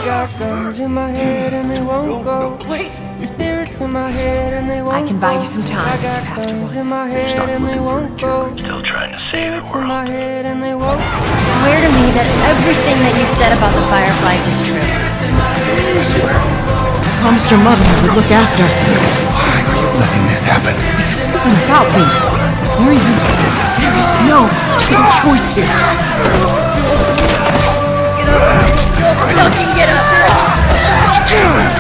got guns in my head and they won't go. Wait! Spirits in my head and they won't go. I can buy you some time I if you got have to guns work. in my head and they won't go. Still trying to save the Spirits in my world. head and they won't go. Swear to me that everything that you've said about the Fireflies is true. I swear. I promised your mother I would look after her. Why are you letting this happen? Because this isn't about me. Or you. There is no choice here. Get up! Fucking get up!